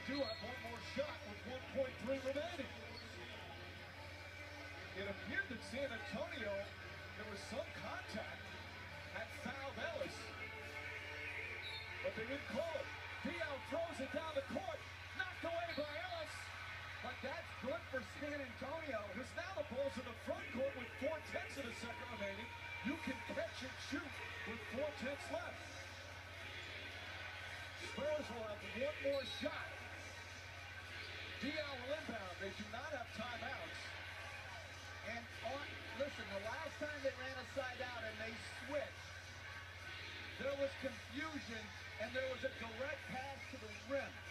do have one more shot with 1.3 remaining. It appeared that San Antonio, there was some contact, had fouled Ellis, but they didn't call it. Diallo throws it down the court, knocked away by Ellis. But that's good for San Antonio. Because now the ball's in the front court with 4/10 of the second remaining. You can catch and shoot with 4/10 left. Spurs will have one more shot. Diallo will inbound. They do not have timeouts. And listen, the last time they ran a side out and they switched, there was confusion and there was a direct pass to the rim.